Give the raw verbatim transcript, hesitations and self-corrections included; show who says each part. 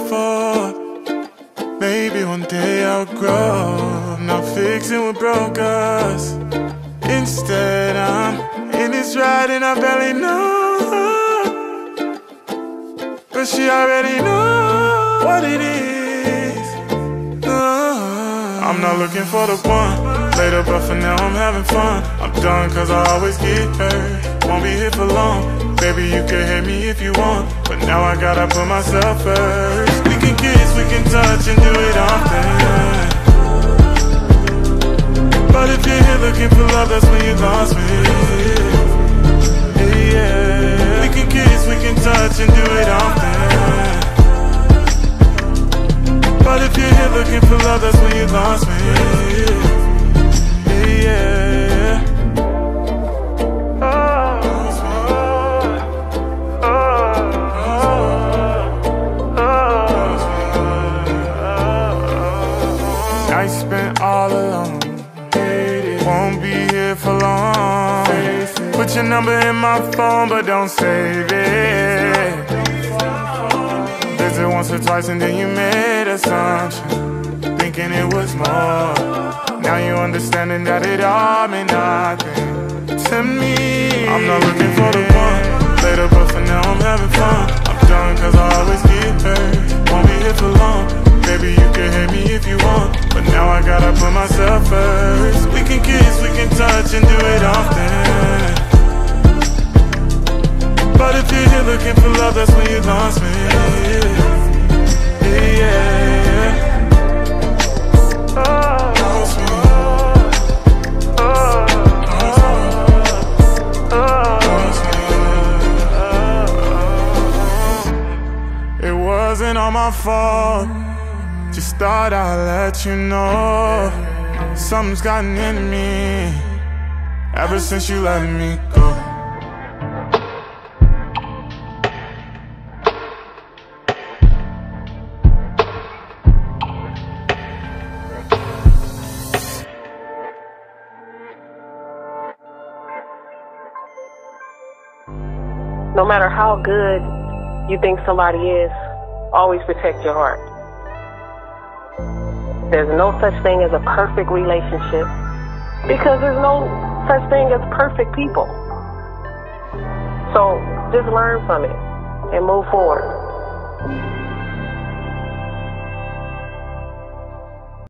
Speaker 1: for. Maybe one day I'll grow. Not fixing what broke us. Instead I'm in this ride and I barely know, but she already knows what it is. uh, I'm not looking for the one later, but for now I'm having fun. I'm done cause I always get hurt. Won't be here for long. Baby, you can hate me if you want, but now I gotta put myself first. We can kiss, we can touch and do it often, but if you're here looking for love, that's when you lost me. Yeah, yeah. We can kiss, we can touch and do it often, but if you're here looking for love, that's when you lost me. Yeah, yeah. I spent all alone, won't be here for long. Put your number in my phone, but don't save it. Visit once or twice and then you made assumption, thinking it was more. Now you understanding that it all meant nothing to me. I'm not looking for the one later, but for now I'm having fun. I'm done cause I always get hurt. Won't be here for long. Baby, you can hate me if you want, but now I gotta put myself first. We can kiss, we can touch and do it often, but if you're here looking for love, that's when you lost me. Yeah, yeah. Lost me. Lost me. It wasn't all my fault. Just thought I'd let you know something's gotten into me ever since you let me go.
Speaker 2: No matter how good you think somebody is, always protect your heart. There's no such thing as a perfect relationship because there's no such thing as perfect people. So just learn from it and move forward.